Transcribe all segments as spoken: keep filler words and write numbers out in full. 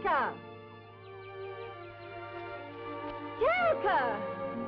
Telka! Telka!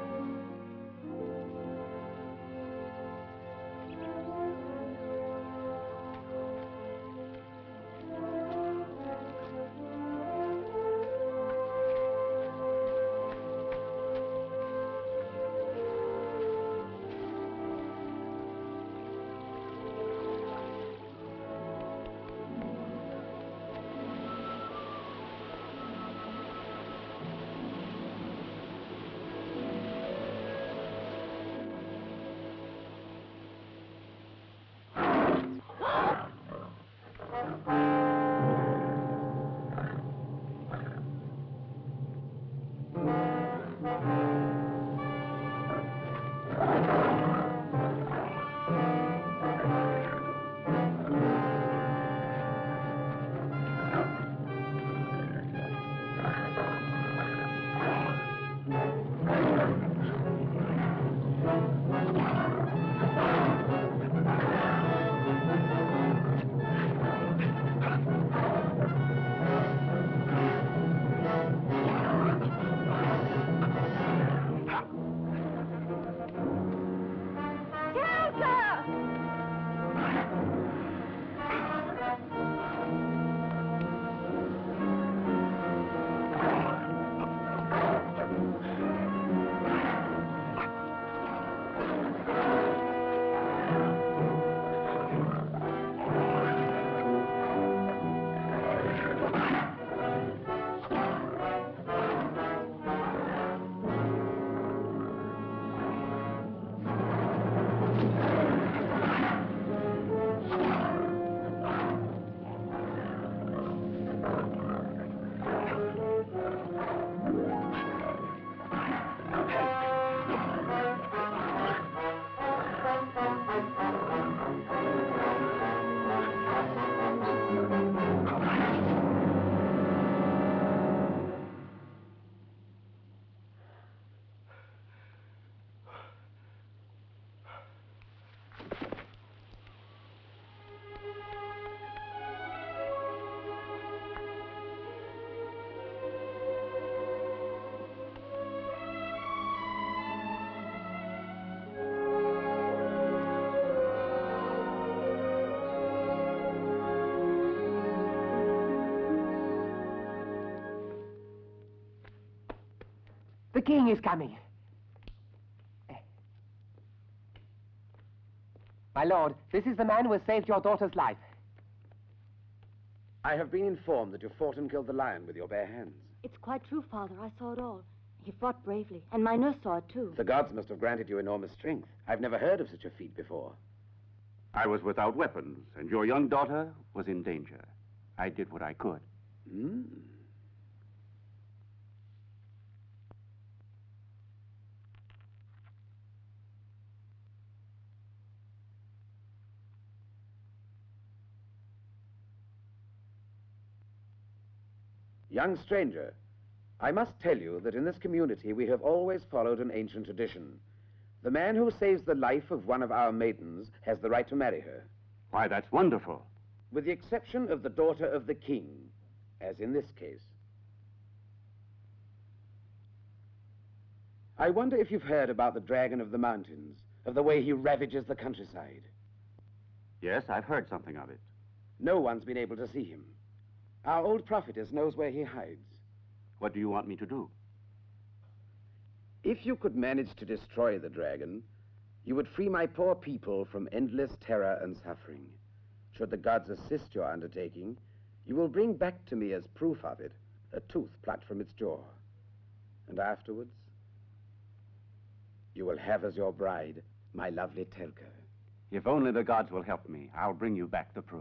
The king is coming. My lord, this is the man who has saved your daughter's life. I have been informed that you fought and killed the lion with your bare hands. It's quite true, Father. I saw it all. He fought bravely, and my nurse saw it too. The gods must have granted you enormous strength. I've never heard of such a feat before. I was without weapons, and your young daughter was in danger. I did what I could. Hmm. Young stranger, I must tell you that in this community we have always followed an ancient tradition. The man who saves the life of one of our maidens has the right to marry her. Why, that's wonderful. With the exception of the daughter of the king, as in this case. I wonder if you've heard about the Dragon of the Mountains, of the way he ravages the countryside. Yes, I've heard something of it. No one's been able to see him. Our old prophetess knows where he hides. What do you want me to do? If you could manage to destroy the dragon, you would free my poor people from endless terror and suffering. Should the gods assist your undertaking, you will bring back to me as proof of it a tooth plucked from its jaw. And afterwards, you will have as your bride my lovely Telka. If only the gods will help me, I'll bring you back the proof.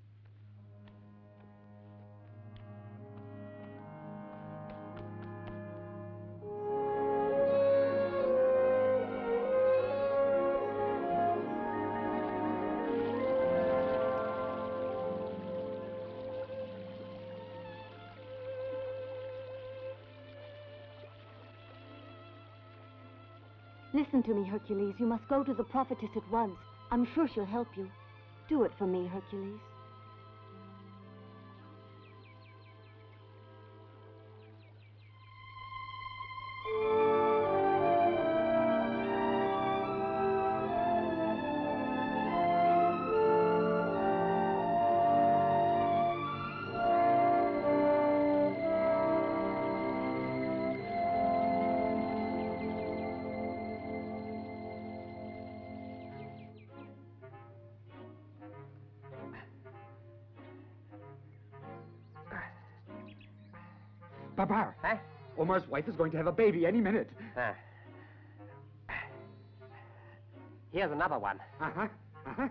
Listen to me, Hercules. You must go to the prophetess at once. I'm sure she'll help you. Do it for me, Hercules. Babar. Huh? Omar's wife is going to have a baby any minute. Uh. Here's another one. Uh-huh. Uh-huh.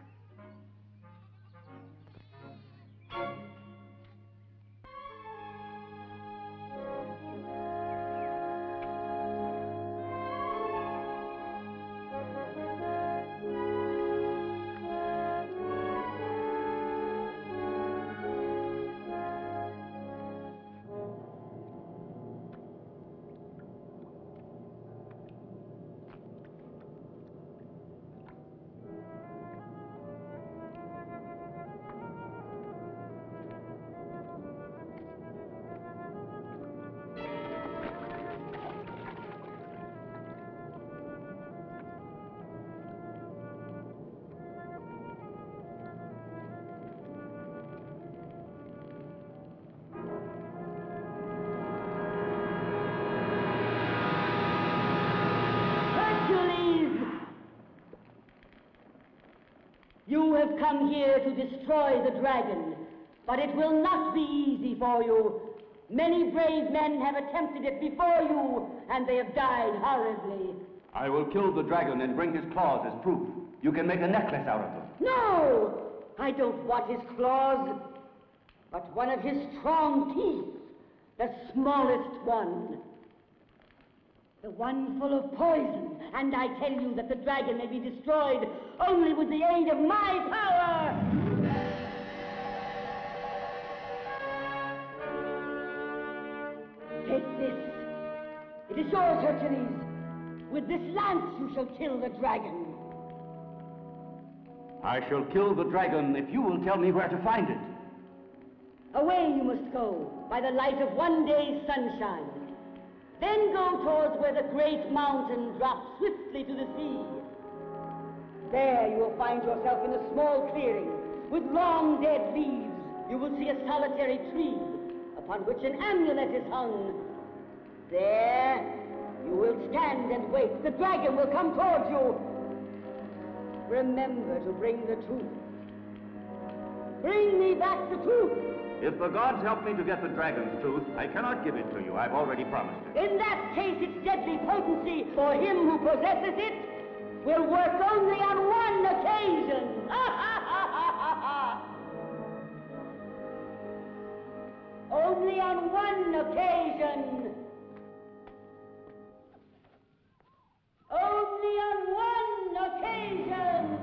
You have come here to destroy the dragon, but it will not be easy for you. Many brave men have attempted it before you, and they have died horribly. I will kill the dragon and bring his claws as proof. You can make a necklace out of them. No! I don't want his claws, but one of his strong teeth, the smallest one. The one full of poison, and I tell you that the dragon may be destroyed only with the aid of my power! Take this. It is yours, Hercules. With this lance you shall kill the dragon. I shall kill the dragon if you will tell me where to find it. Away you must go, by the light of one day's sunshine. Then go towards where the great mountain drops swiftly to the sea. There you will find yourself in a small clearing with long dead leaves. You will see a solitary tree upon which an amulet is hung. There you will stand and wait. The dragon will come towards you. Remember to bring the truth. Bring me back the truth. If the gods help me to get the dragon's tooth, I cannot give it to you. I've already promised it. In that case, its deadly potency for him who possesses it will work only on one occasion. Only on one occasion. Only on one occasion.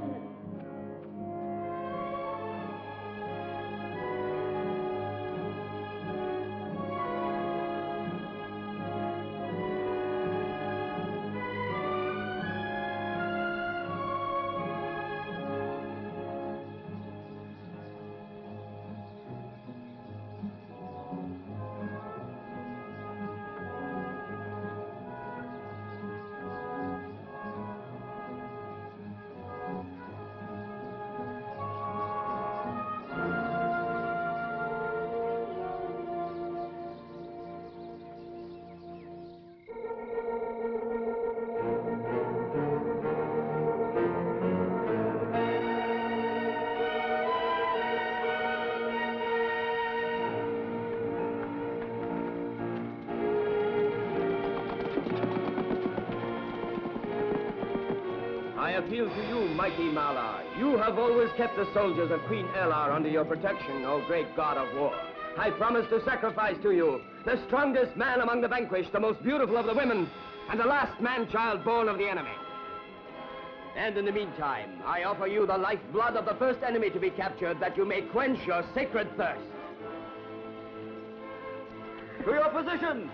I appeal to you, mighty Malar. You have always kept the soldiers of Queen Elar under your protection, O great god of war. I promise to sacrifice to you the strongest man among the vanquished, the most beautiful of the women, and the last man-child born of the enemy. And in the meantime, I offer you the lifeblood of the first enemy to be captured, that you may quench your sacred thirst. To your position!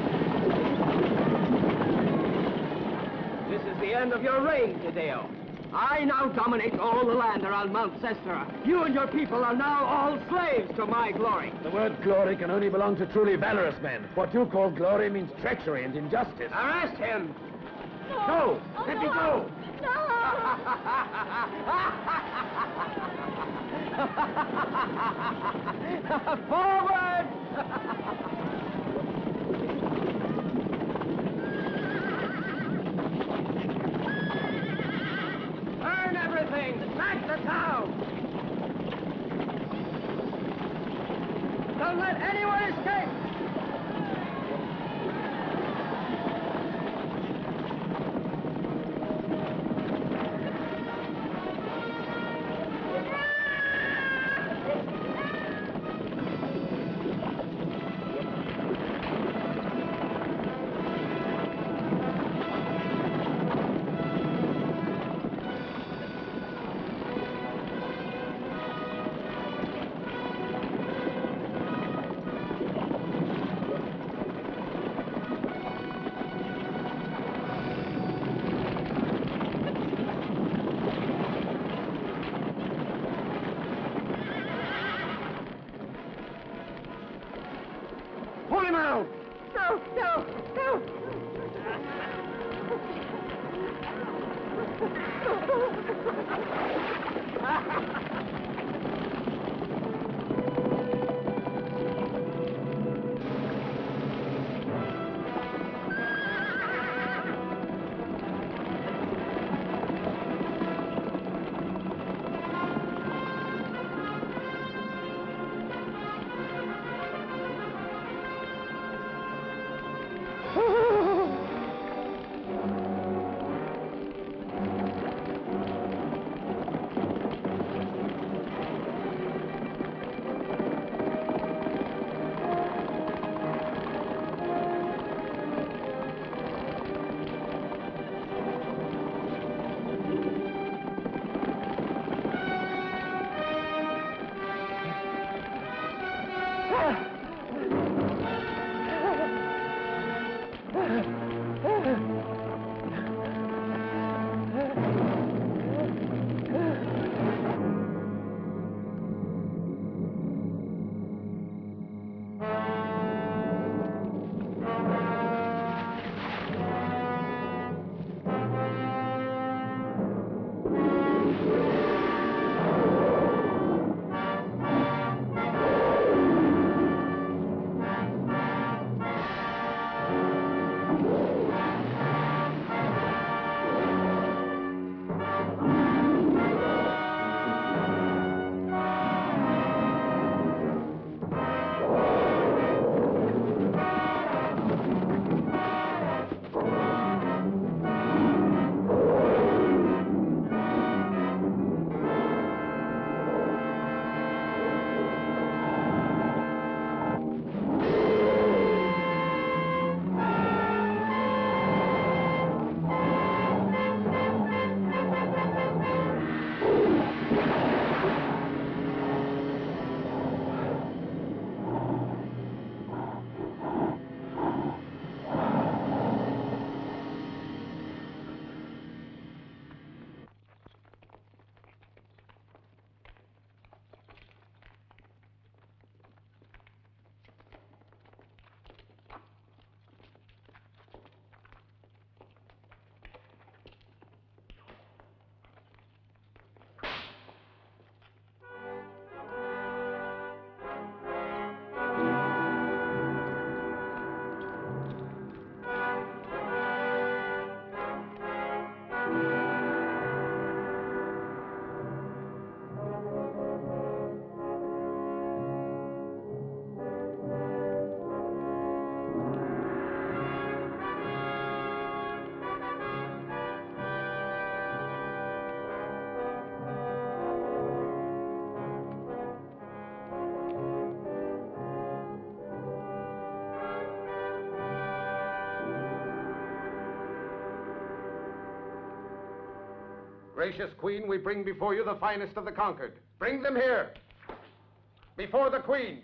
End of your reign, Tideo. I now dominate all the land around Mount Cestra. You and your people are now all slaves to my glory. The word glory can only belong to truly valorous men. What you call glory means treachery and injustice. Arrest him! No! Go! Oh, Let no. me go! Forward! Burn everything! Sack the town! Don't let anyone escape! Pull him out! No, no, no! Gracious Queen, we bring before you the finest of the conquered. Bring them here, before the Queen.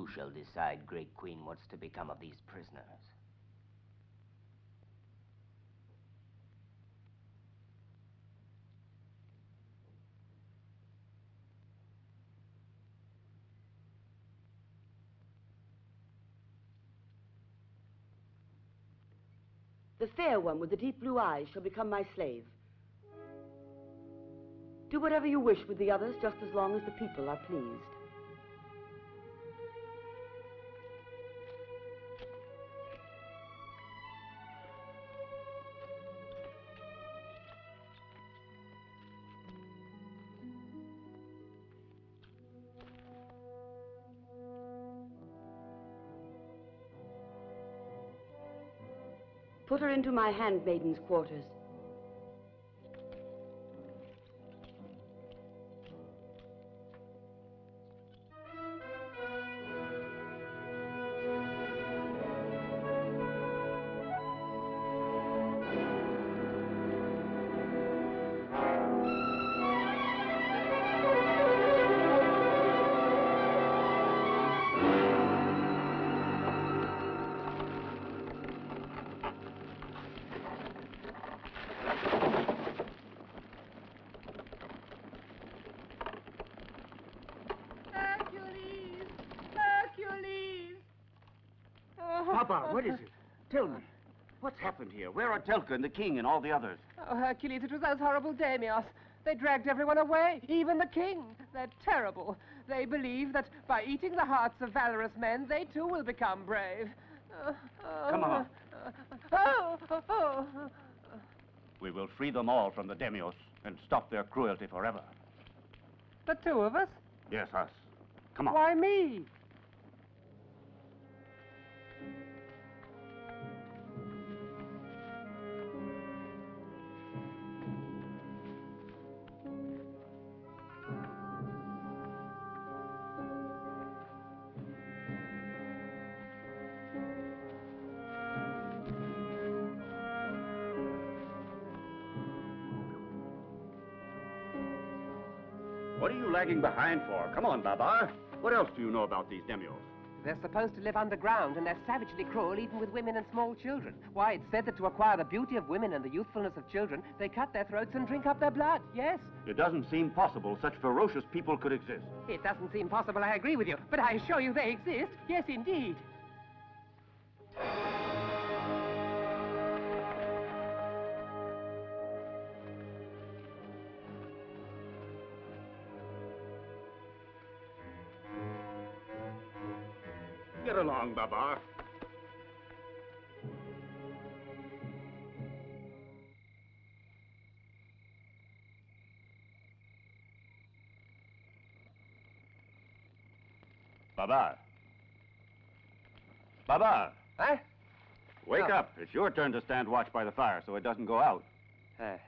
You shall decide, Great Queen, what's to become of these prisoners. The fair one with the deep blue eyes shall become my slave. Do whatever you wish with the others, just as long as the people are pleased. Put her into my handmaiden's quarters. Papa, what is it? Tell me. What's happened here? Where are Telka and the king and all the others? Oh, Hercules, it was those horrible daimios. They dragged everyone away, even the king. They're terrible. They believe that by eating the hearts of valorous men, they too will become brave. Uh, uh, Come on. Uh, oh, oh, oh. We will free them all from the Demios and stop their cruelty forever. The two of us? Yes, us. Come on. Why me? What are you lagging behind for? Come on, Babar. What else do you know about these Demios? They're supposed to live underground, and they're savagely cruel even with women and small children. Why, it's said that to acquire the beauty of women and the youthfulness of children, they cut their throats and drink up their blood, yes. It doesn't seem possible such ferocious people could exist. It doesn't seem possible, I agree with you, but I assure you they exist. Yes, indeed. Get along, Babar. Babar. Babar. Huh? Wake Oh. up. It's your turn to stand watch by the fire so it doesn't go out. Uh.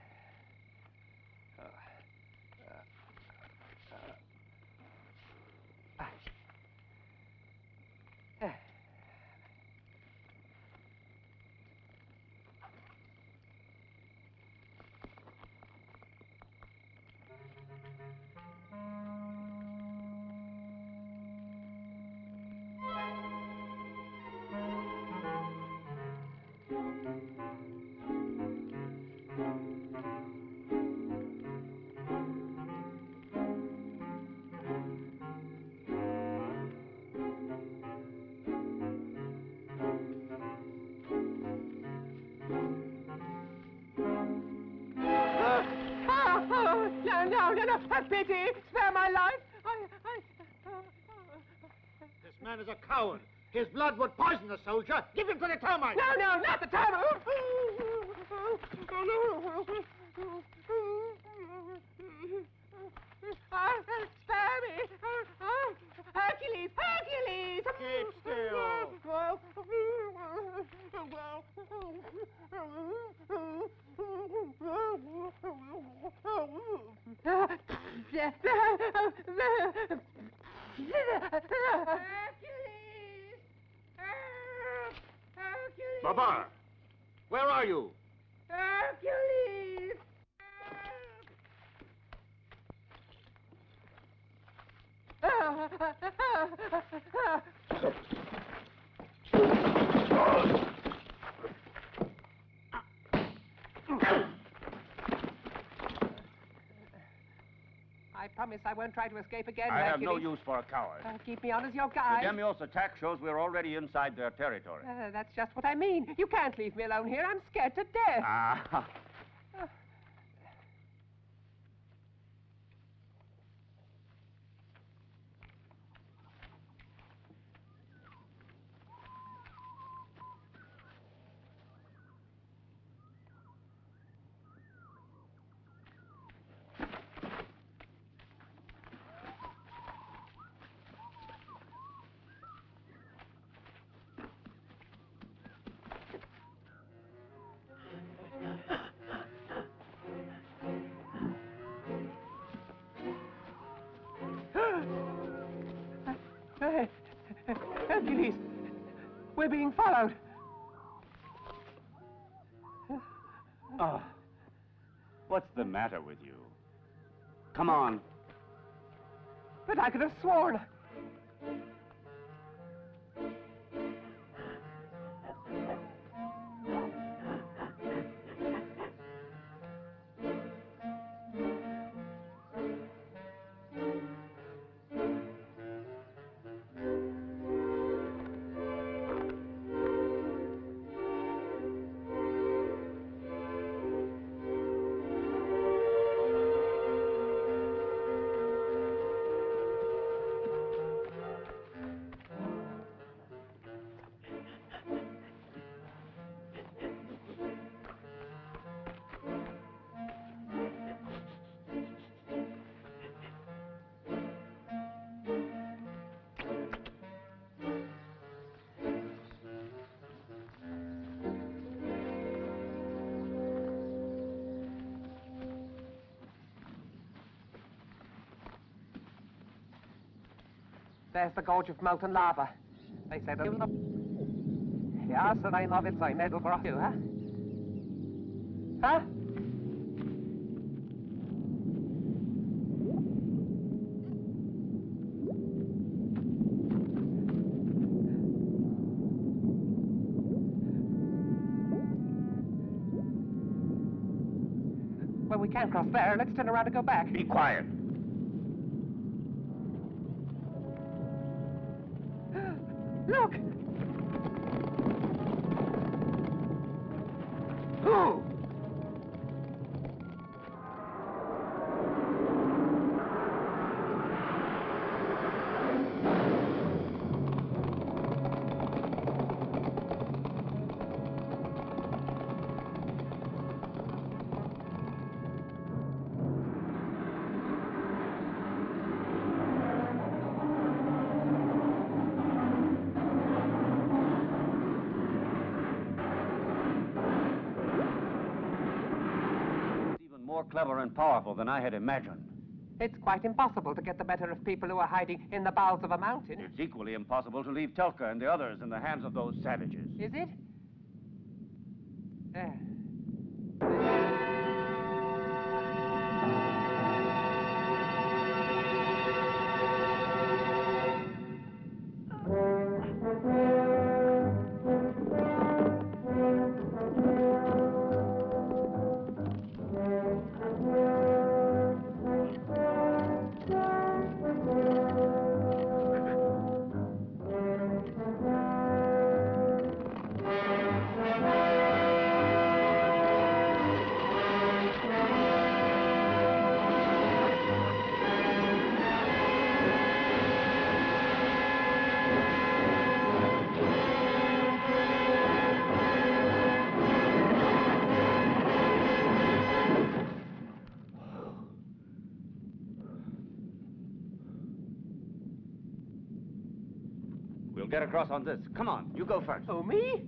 No, no, no, no, have pity, spare my life. I, I... This man is a coward. His blood would poison the soldier. Give him to the termites. No, no, not the termites. Spare me. Hercules, Hercules. Keep still. Babar, where are you? Hercules! promise I won't try to escape again, I have Hercules. no use for a coward. Uh, keep me on as your The guide. Demios attack shows we're already inside their territory. Uh, that's just what I mean. You can't leave me alone here. I'm scared to death. Ah. Hercules, we're being followed. Oh. What's the matter with you? Come on. But I could have sworn. There's the gorge of molten lava. They said it was... Ja, så det har vill säga medelgrad, huh? Huh? Well, we can't cross there. Let's turn around and go back. Be quiet. Look! Who? More clever and powerful than I had imagined. It's quite impossible to get the better of people who are hiding in the bowels of a mountain. It's equally impossible to leave Telka and the others in the hands of those savages. Is it? There. We'll get across on this. Come on, you go first. Oh, me?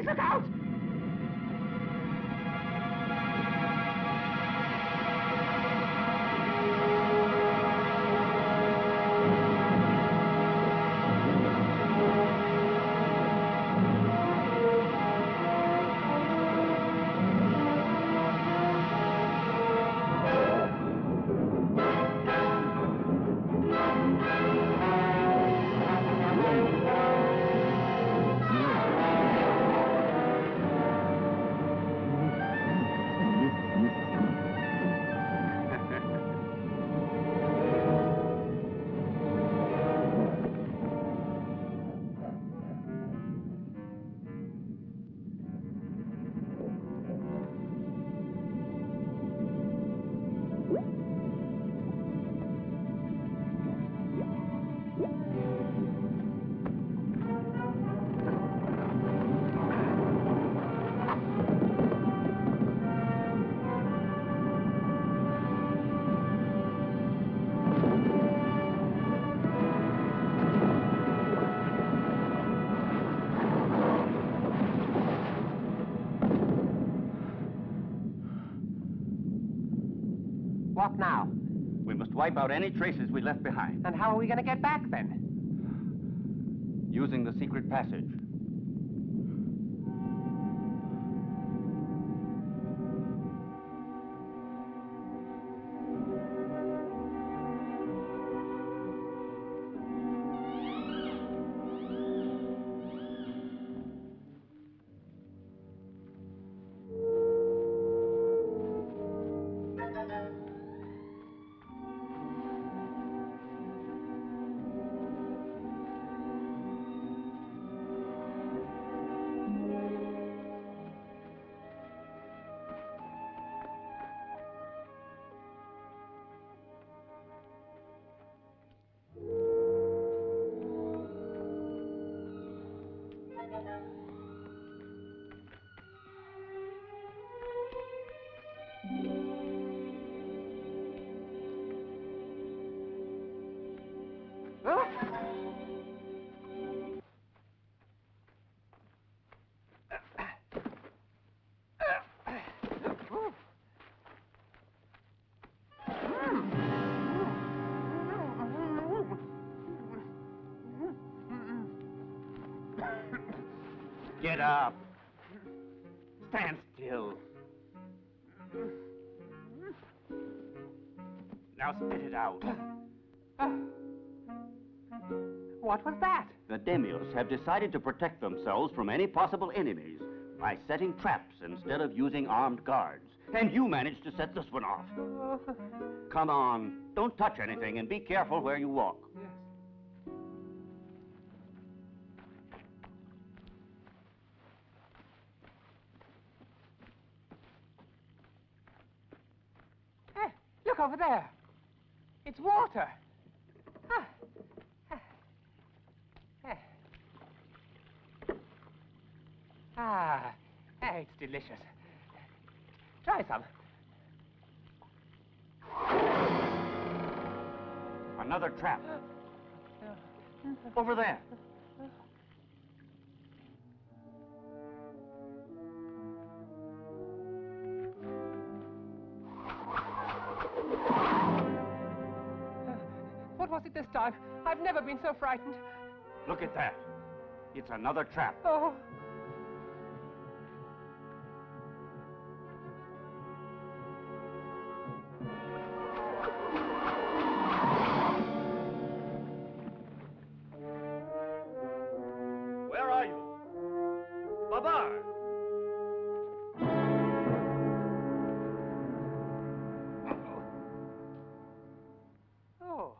Look out! What now? We must wipe out any traces we left behind. And how are we going to get back, then? Using the secret passage. Get up. Stand still. Now spit it out. What was that? The Demios have decided to protect themselves from any possible enemies by setting traps instead of using armed guards. And you managed to set this one off. Come on, don't touch anything and be careful where you walk. Yes. Hey, look over there. It's water. Ah. Ah, ah, it's delicious. Try some. Another trap. Over there. What was it this time? I've never been so frightened. Look at that. It's another trap. Oh. Where are you? Babar! Oh.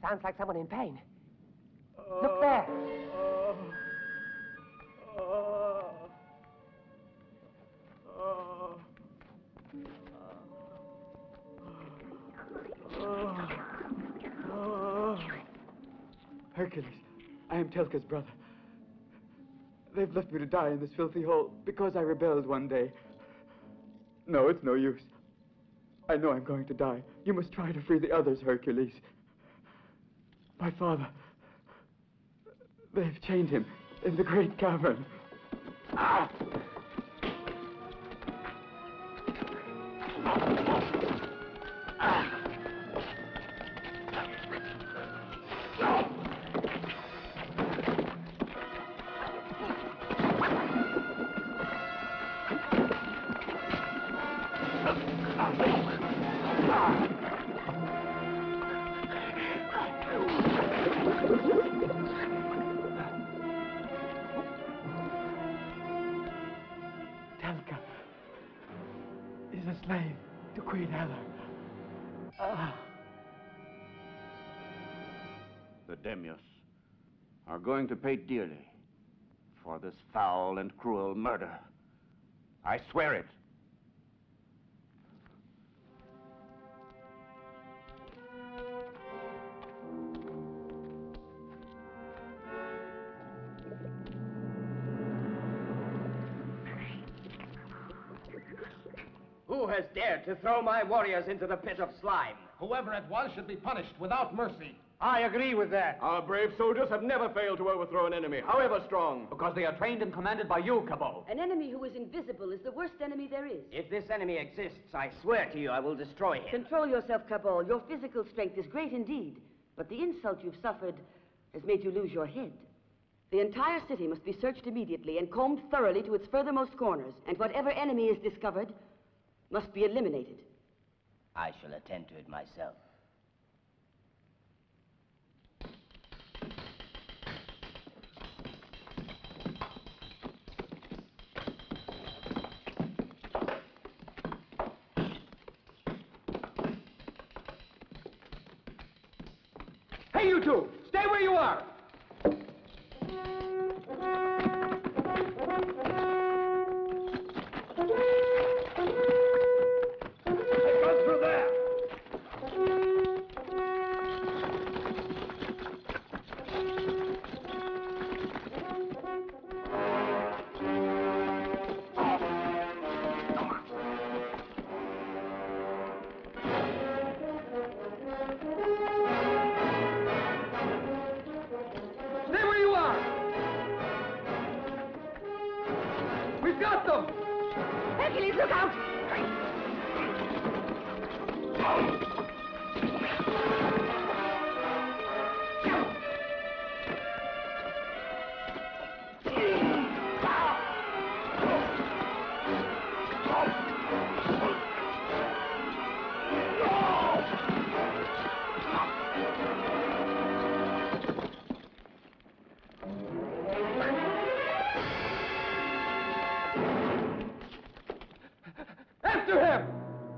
Sounds like someone in pain. Look there. Hercules, I am Telka's brother. They've left me to die in this filthy hole because I rebelled one day. No, it's no use. I know I'm going to die. You must try to free the others, Hercules. My father. They've chained him in the great cavern. Ah! Telka is a slave to Queen Hela. Ah. The Demios are going to pay dearly for this foul and cruel murder. I swear it. Who has dared to throw my warriors into the pit of slime? Whoever it was should be punished without mercy. I agree with that. Our brave soldiers have never failed to overthrow an enemy, however strong. Because they are trained and commanded by you, Cabal. An enemy who is invisible is the worst enemy there is. If this enemy exists, I swear to you I will destroy him. Control yourself, Cabal. Your physical strength is great indeed, but the insult you've suffered has made you lose your head. The entire city must be searched immediately and combed thoroughly to its furthermost corners, and whatever enemy is discovered must be eliminated. I shall attend to it myself. Hey, you two! Stay where you are! We've got them! Hercules, look out! After him!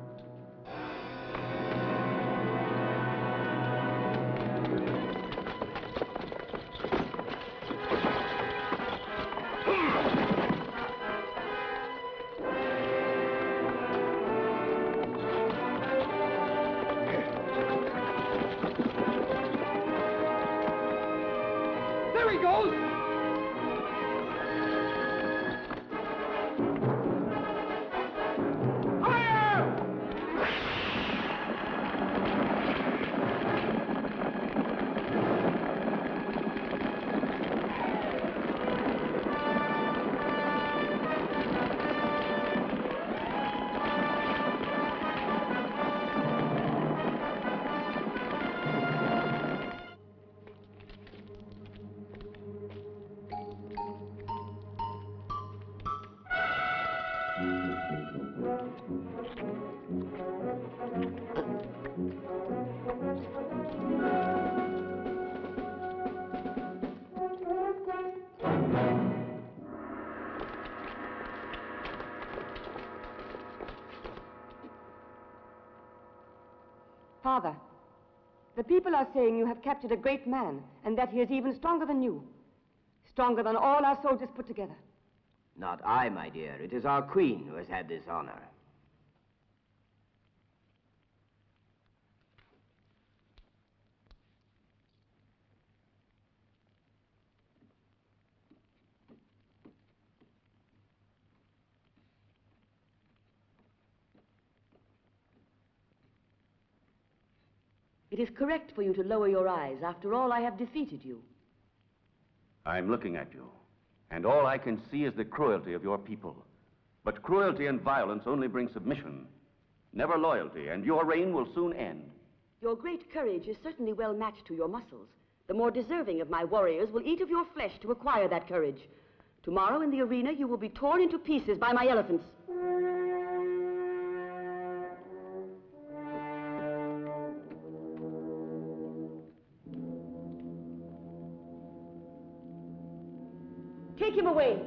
There he goes! Father, The people are saying you have captured a great man, and that he is even stronger than you. Stronger than all our soldiers put together. Not I, my dear. It is our queen who has had this honor. It is correct for you to lower your eyes. After all, I have defeated you. I'm looking at you, and all I can see is the cruelty of your people. But cruelty and violence only bring submission, never loyalty, and your reign will soon end. Your great courage is certainly well matched to your muscles. The more deserving of my warriors will eat of your flesh to acquire that courage. Tomorrow in the arena, you will be torn into pieces by my elephants. Take him away.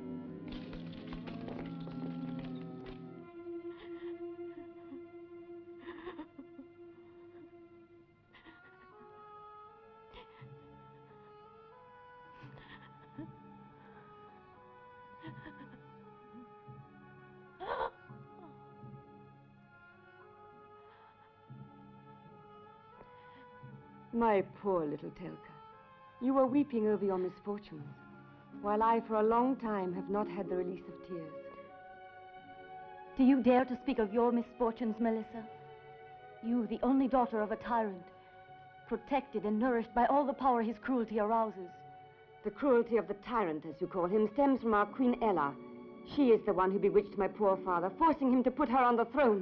My poor little Telka, you were weeping over your misfortunes, while I, for a long time, have not had the release of tears. Do you dare to speak of your misfortunes, Melissa? You, the only daughter of a tyrant, protected and nourished by all the power his cruelty arouses. The cruelty of the tyrant, as you call him, stems from our Queen Ella. She is the one who bewitched my poor father, forcing him to put her on the throne.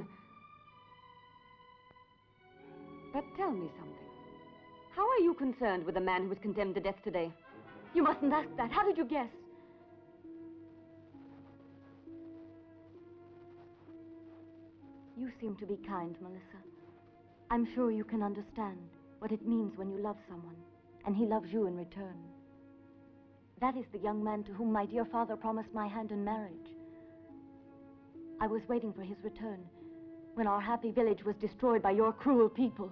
But tell me something. How are you concerned with the man who was condemned to death today? You mustn't ask that. How did you guess? You seem to be kind, Melissa. I'm sure you can understand what it means when you love someone, and he loves you in return. That is the young man to whom my dear father promised my hand in marriage. I was waiting for his return when our happy village was destroyed by your cruel people.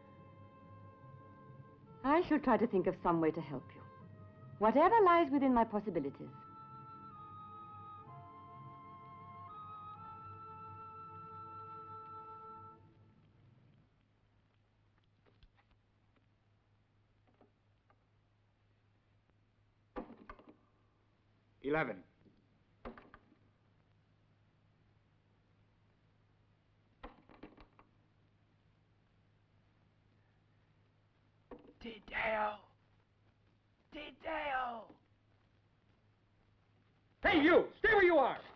I shall try to think of some way to help you. Whatever lies within my possibilities. Eleven. Dideo! Dideo! Hey, you! Stay where you are!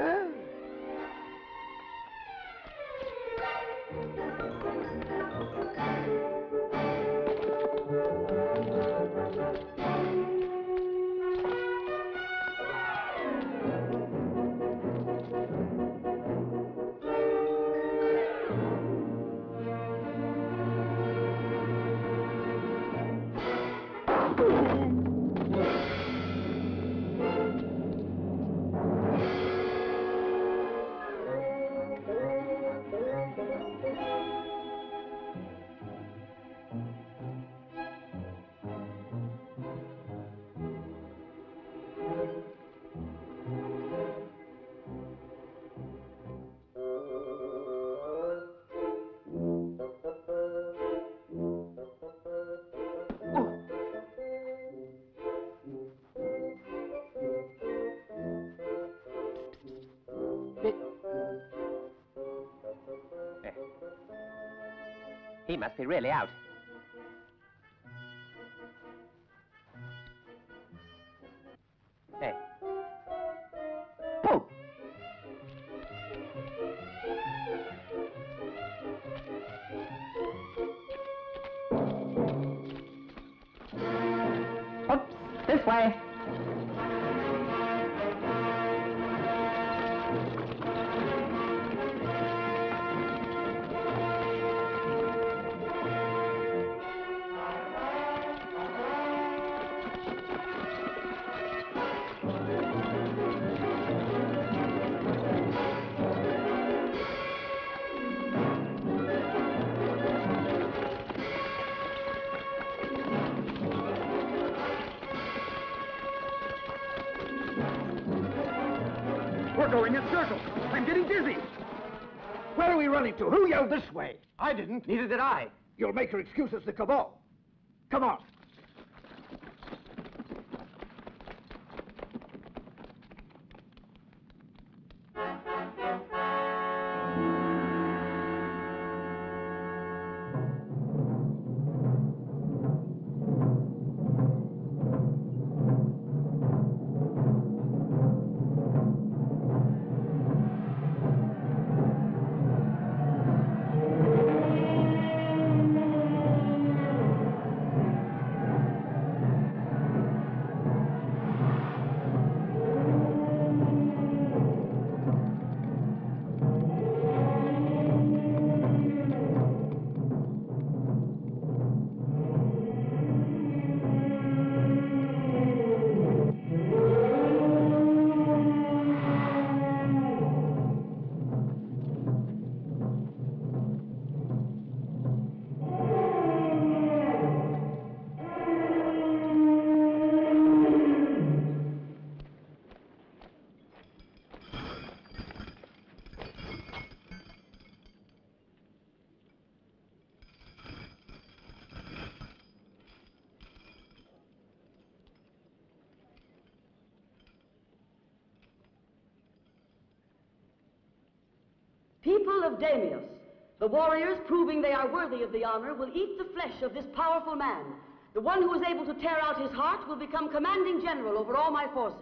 He must be really out. Hey. Pooh! Oops, this way. We're going in circles. I'm getting dizzy. Where are we running to? Who yelled this way? I didn't. Neither did I. You'll make your excuses to Cabot. Come on. People of Damios, the warriors, proving they are worthy of the honor, will eat the flesh of this powerful man. The one who is able to tear out his heart will become commanding general over all my forces.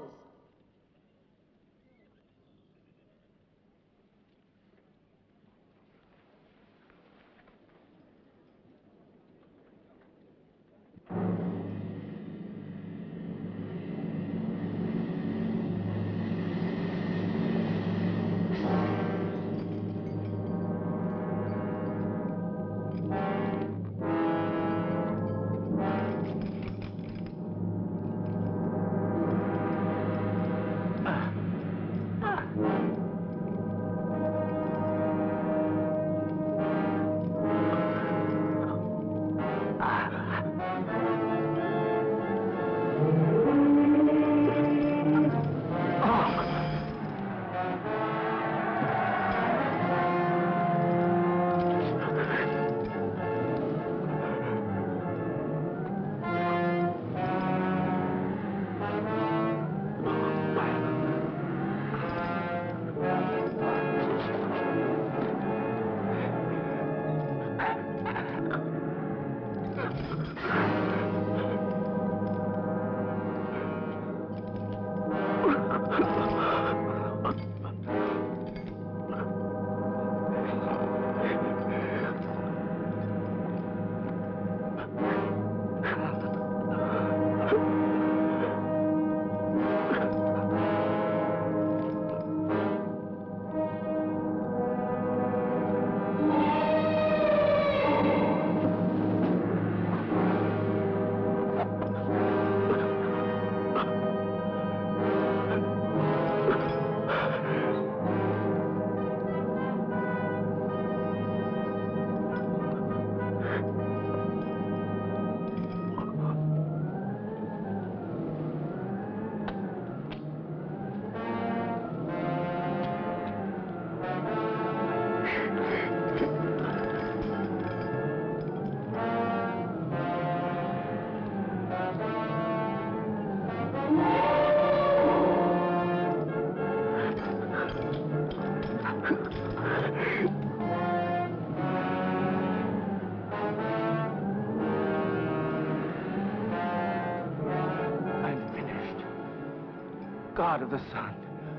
God of the sun,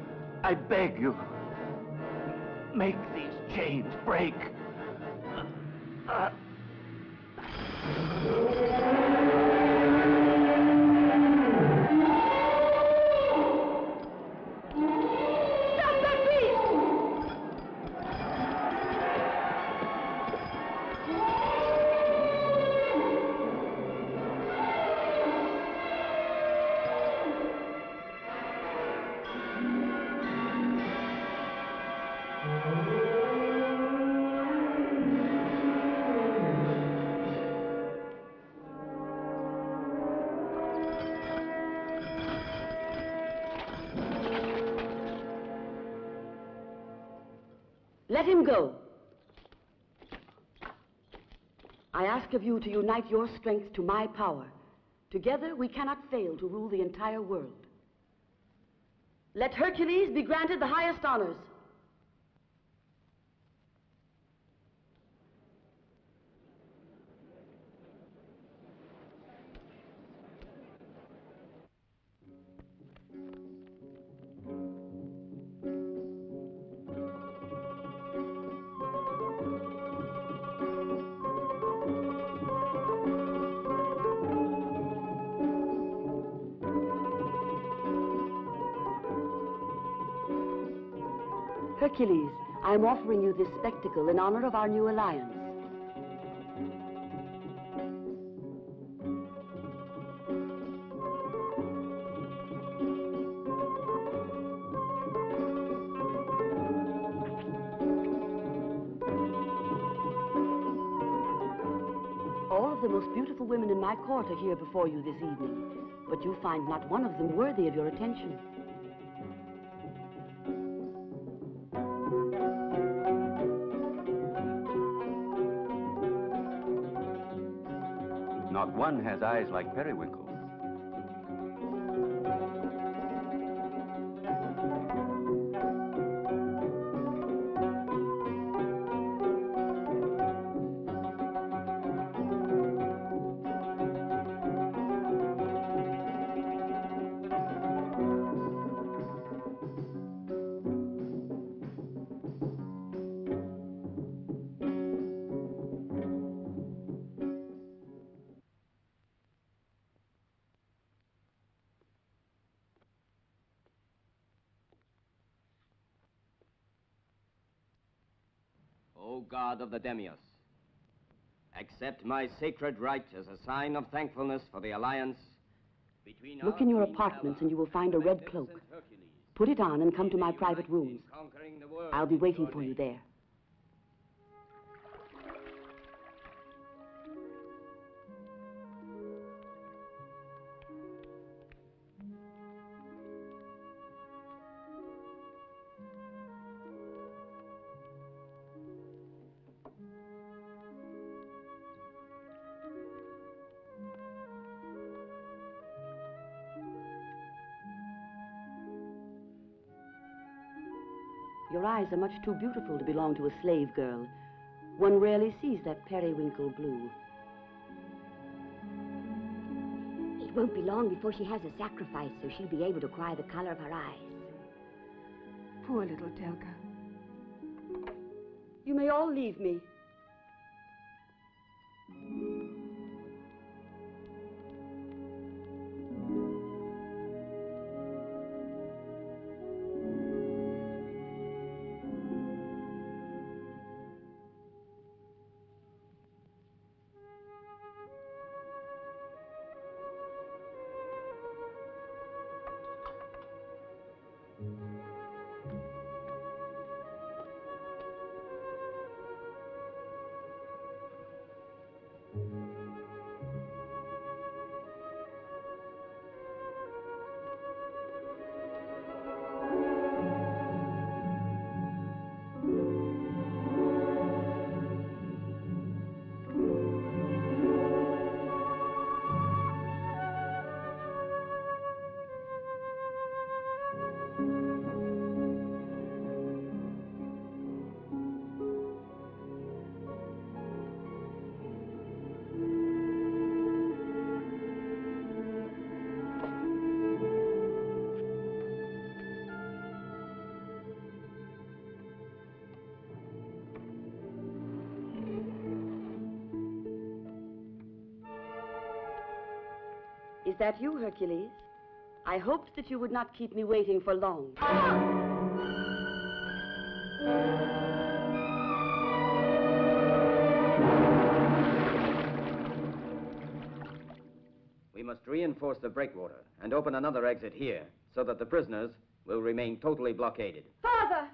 I beg you, make these chains break. Uh, Stop that beast! Let him go. I ask of you to unite your strength to my power. Together, we cannot fail to rule the entire world. Let Hercules be granted the highest honors. Hercules, I am offering you this spectacle in honor of our new alliance. All of the most beautiful women in my court are here before you this evening, but you find not one of them worthy of your attention. Not one has eyes like Periwinkle. O God of the Demios, accept my sacred rite as a sign of thankfulness for the alliance between Look our in your Queen apartments Hela and you will find a and red magnificent cloak. Hercules. Put it on and come to my May private unite rooms. in conquering the world I'll be in waiting your for you name. there. Your eyes are much too beautiful to belong to a slave girl. One rarely sees that periwinkle blue. It won't be long before she has a sacrifice, so she'll be able to cry the color of her eyes. Poor little Telka. You may all leave me. Is that you, Hercules? I hoped that you would not keep me waiting for long. We must reinforce the breakwater and open another exit here so that the prisoners will remain totally blockaded. Father!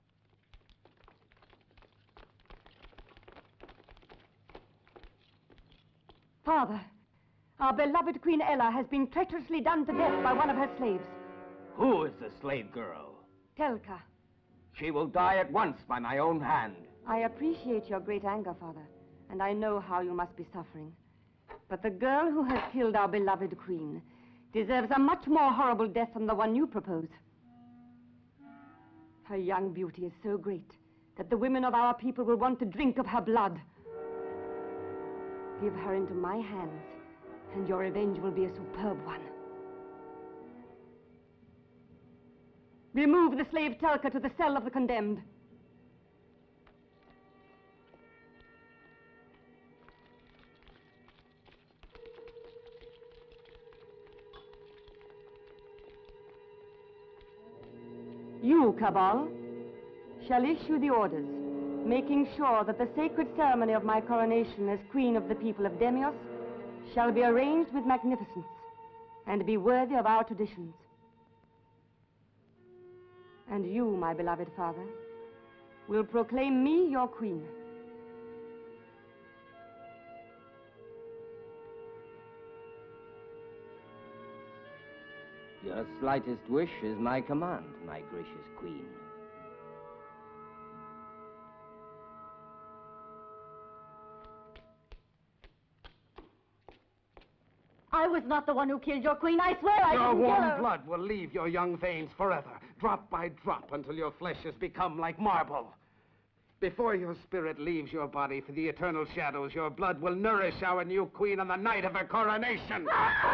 Father, our beloved Queen Ella has been treacherously done to death by one of her slaves. Who is the slave girl? Telka. She will die at once by my own hand. I appreciate your great anger, Father, and I know how you must be suffering. But the girl who has killed our beloved queen deserves a much more horrible death than the one you propose. Her young beauty is so great that the women of our people will want to drink of her blood. Give her into my hands, and your revenge will be a superb one. Remove the slave Telka to the cell of the condemned. You, Cabal, shall issue the orders, making sure that the sacred ceremony of my coronation as Queen of the people of Demios shall be arranged with magnificence and be worthy of our traditions. And you, my beloved father, will proclaim me your queen. Your slightest wish is my command, my gracious queen. I was not the one who killed your queen. I swear I Your didn't kill warm her. blood will leave your young veins forever, drop by drop, until your flesh has become like marble. Before your spirit leaves your body for the eternal shadows, your blood will nourish our new queen on the night of her coronation.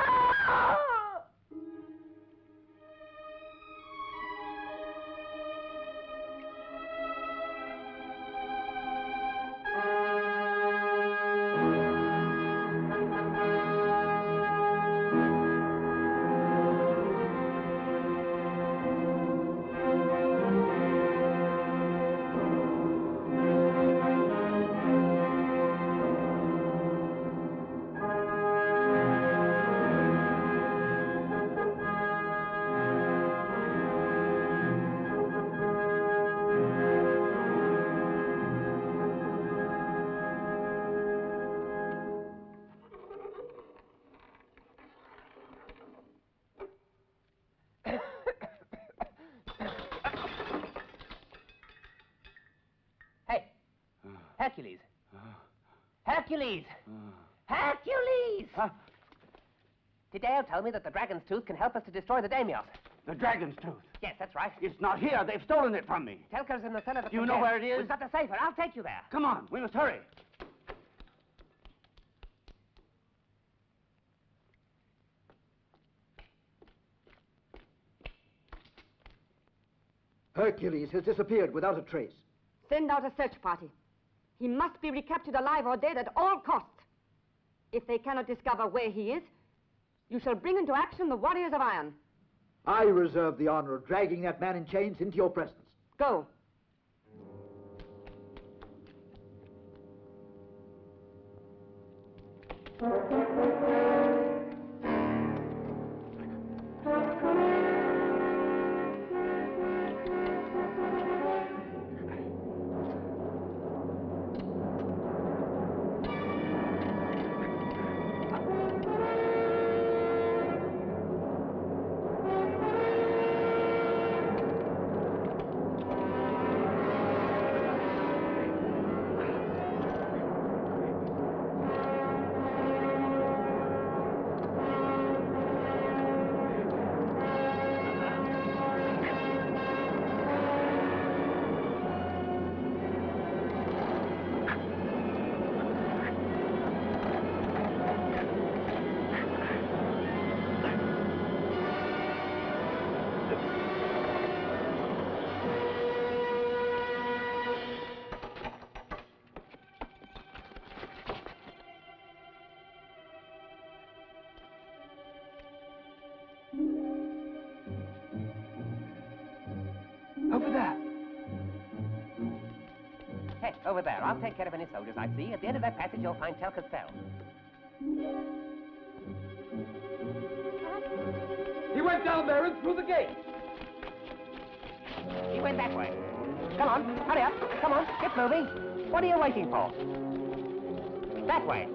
Hercules! Hercules! Hercules! Huh? Tideo told me that the dragon's tooth can help us to destroy the Demios. The dragon's tooth. Yes, that's right. It's not here. They've stolen it from me. Telka's in the cellar. Do you know where it is? We've got to save her. I'll take you there. Come on, we must hurry. Hercules has disappeared without a trace. Send out a search party. He must be recaptured alive or dead at all costs. If they cannot discover where he is, you shall bring into action the warriors of iron. I reserve the honor of dragging that man in chains into your presence. Go. Over there. Hey, over there. I'll take care of any soldiers I see. At the end of that passage, you'll find Telka's cell. He went down there and through the gate. He went that way. Come on, hurry up. Come on, get moving. What are you waiting for? That way.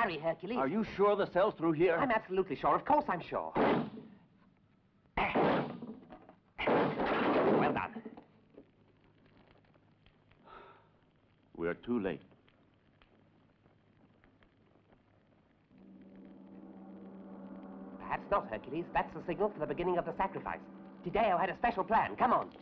carry, Hercules. Are you sure the cell's through here? I'm absolutely sure. Of course I'm sure. Well done. We're too late. Perhaps not, Hercules. That's the signal for the beginning of the sacrifice. Tideo had a special plan. Come on.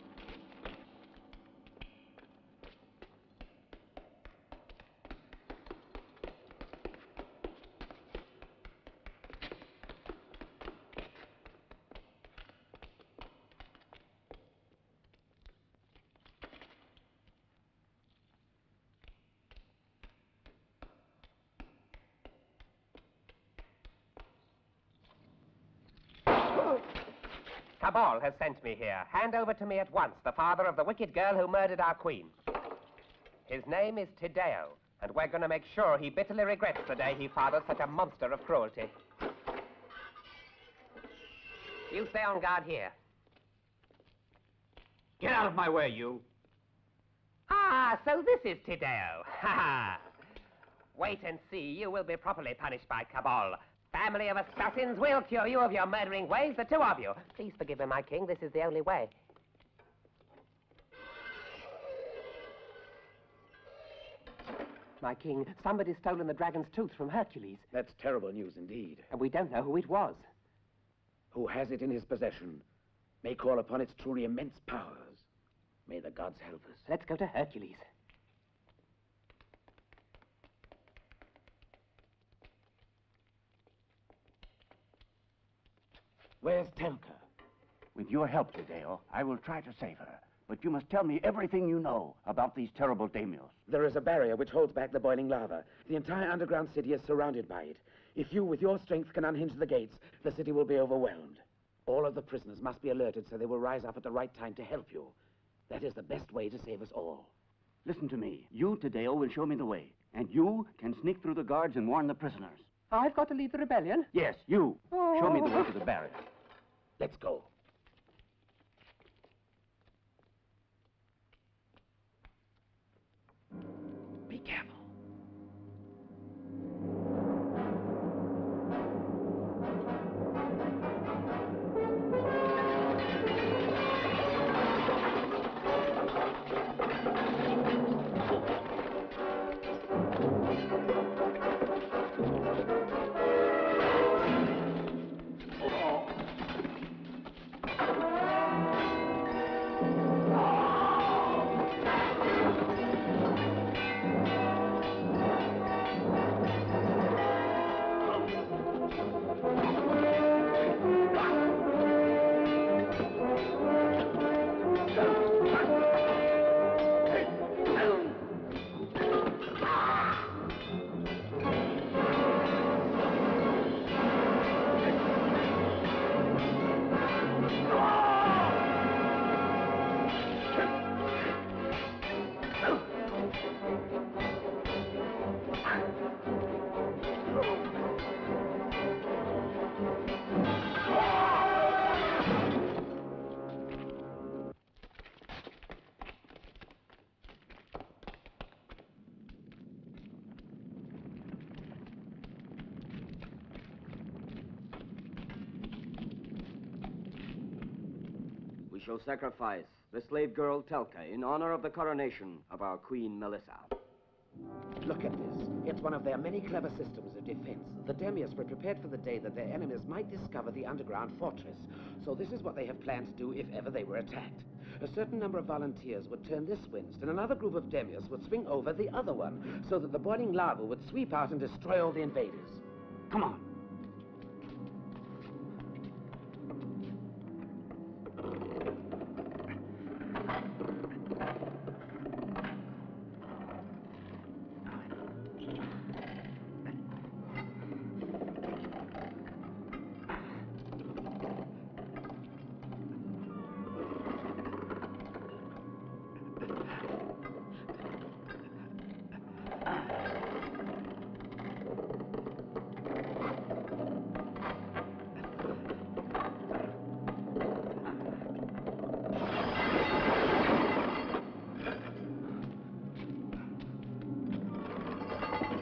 Cabal has sent me here. Hand over to me at once the father of the wicked girl who murdered our queen. His name is Tideo, and we're going to make sure he bitterly regrets the day he fathered such a monster of cruelty. You stay on guard here. Get out of my way, you. Ah, so this is Tideo. Ha ha. Wait and see. You will be properly punished by Cabal. Family of assassins will cure you of your murdering ways, the two of you. Please forgive me, my king. This is the only way. My king, somebody's stolen the dragon's tooth from Hercules. That's terrible news indeed. And we don't know who it was. Who has it in his possession may call upon its truly immense powers. May the gods help us. Let's go to Hercules. Where's Telka? With your help, Tideo, I will try to save her. But you must tell me everything you know about these terrible daimyos. There is a barrier which holds back the boiling lava. The entire underground city is surrounded by it. If you, with your strength, can unhinge the gates, the city will be overwhelmed. All of the prisoners must be alerted so they will rise up at the right time to help you. That is the best way to save us all. Listen to me. You, Tideo, will show me the way. And you can sneak through the guards and warn the prisoners. I've got to lead the rebellion? Yes, you. Oh. Show me the way to the barrier. Let's go. Be careful. We shall sacrifice the slave girl Telka in honor of the coronation of our Queen Melissa. Look at this. It's one of their many clever systems of defense. The Demios were prepared for the day that their enemies might discover the underground fortress. So this is what they have planned to do if ever they were attacked. A certain number of volunteers would turn this winst, and another group of Demios would swing over the other one, so that the boiling lava would sweep out and destroy all the invaders. Come on.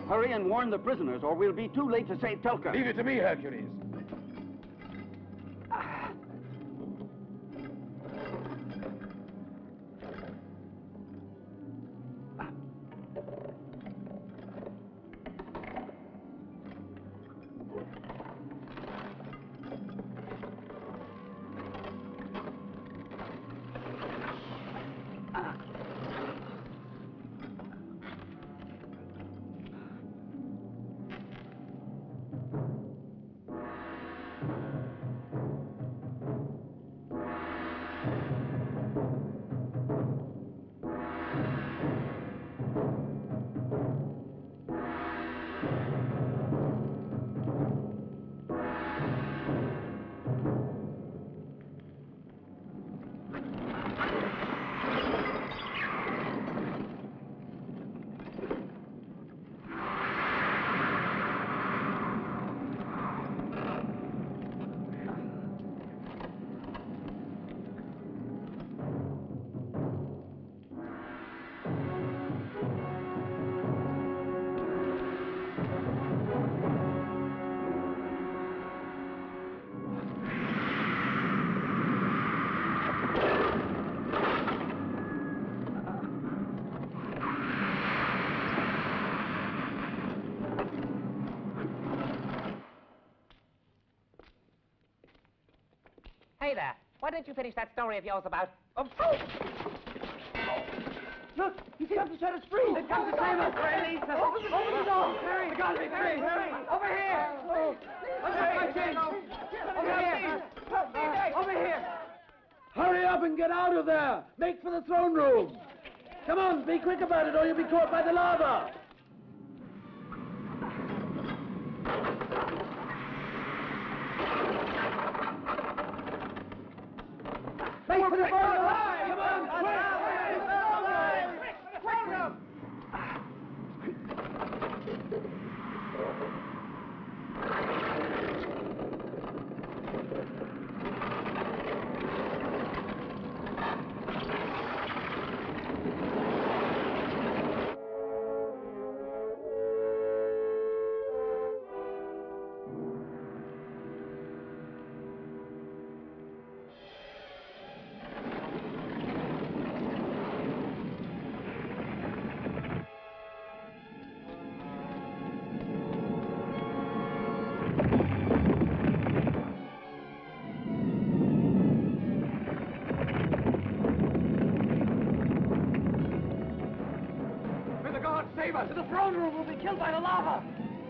Hurry and warn the prisoners, or we'll be too late to save Telka. Leave it to me, Hercules. Hey there, why don't you finish that story of yours about... Oh, Look, he's come to set us free. They've come to save us. Release us. Open the door. Hurry. We gotta be free. Hurry. Over here. Over here. Over here. Over here. Hurry up and get out of there. Make for the throne room. Come on, be quick about it or you'll be caught by the lava. Make for the throne room. Come on, quick. Save us! The throne room will be killed by the lava!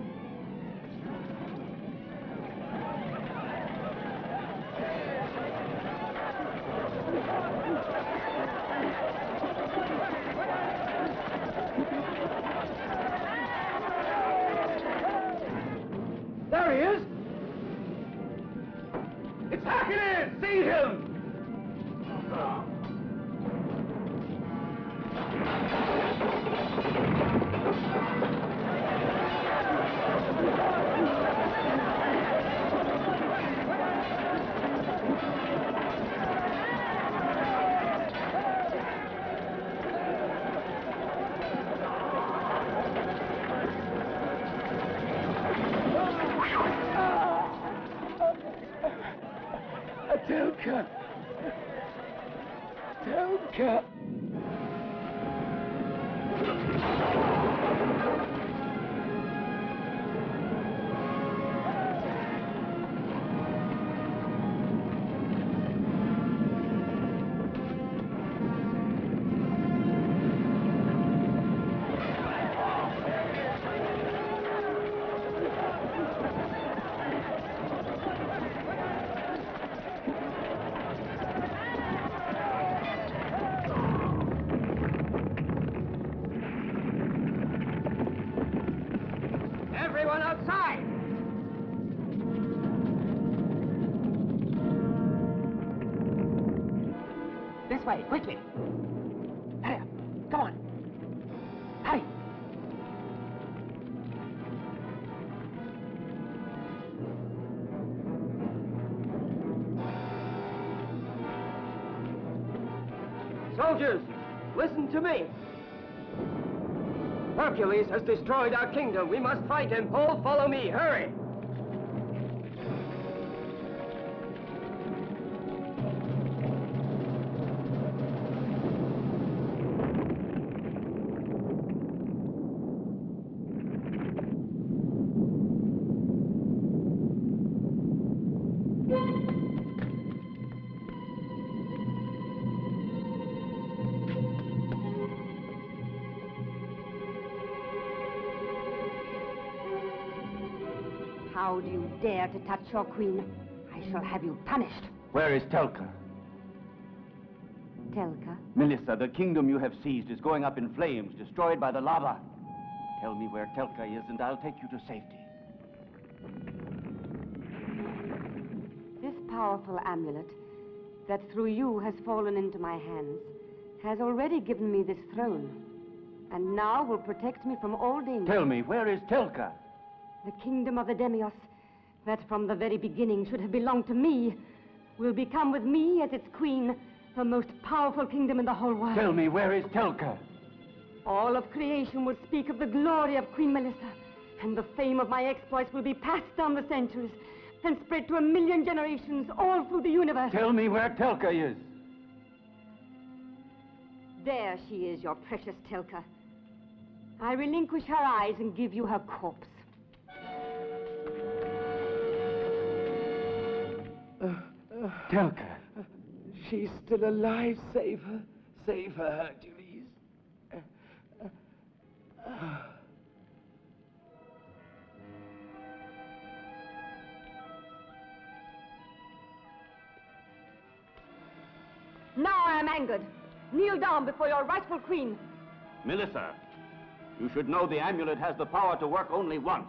There he is! It's Hercules! Seize him! Telka! Telka! Everyone outside! This way, quickly. Hurry up. Come on. Hurry. Soldiers, listen to me. Hercules has destroyed our kingdom. We must fight him. All follow me. Hurry! How do you dare to touch your queen? I shall have you punished. Where is Telka? Telka? Melissa, the kingdom you have seized is going up in flames, destroyed by the lava. Tell me where Telka is, and I'll take you to safety. This powerful amulet, that through you has fallen into my hands, has already given me this throne, and now will protect me from all danger. Tell me, where is Telka? The kingdom of the Demios, that from the very beginning should have belonged to me, will become with me as its queen the most powerful kingdom in the whole world. Tell me, where is Telka? All of creation will speak of the glory of Queen Melissa, and the fame of my exploits will be passed down the centuries and spread to a million generations all through the universe. Tell me where Telka is. There she is, your precious Telka. I relinquish her eyes and give you her corpse. Uh, uh, Telka. Uh, she's still alive. Save her. Save her, Hercules. Uh, uh, uh. Now I am angered. Kneel down before your rightful queen. Melissa, you should know the amulet has the power to work only once.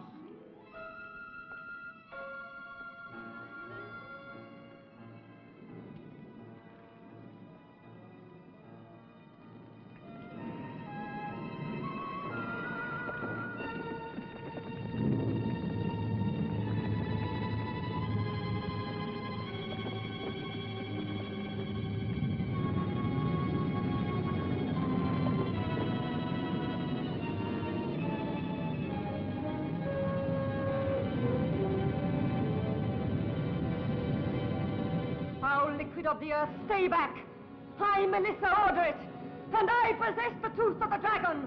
Liquid of the earth, stay back! I, Melissa, order it, and I possess the tooth of the dragon!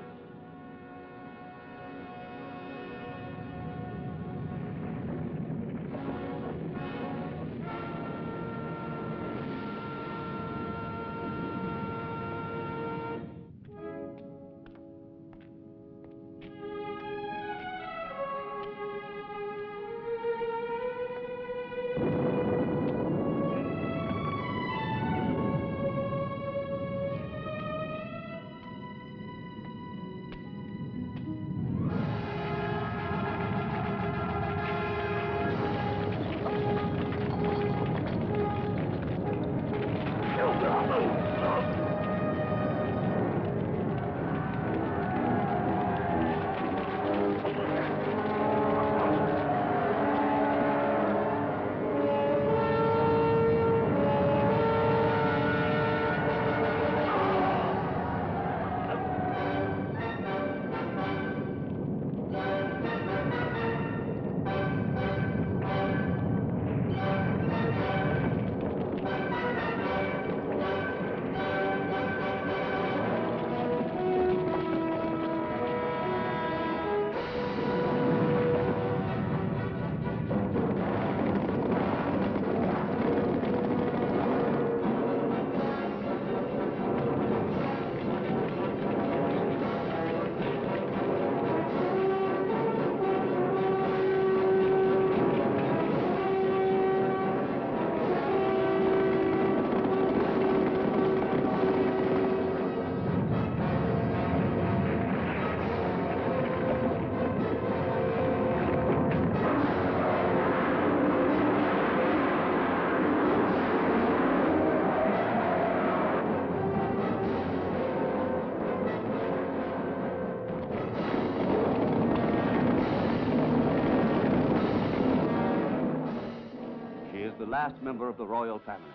The last member of the royal family.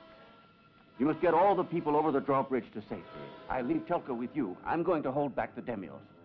You must get all the people over the drawbridge to safety. I leave Telka with you. I'm going to hold back the Demios.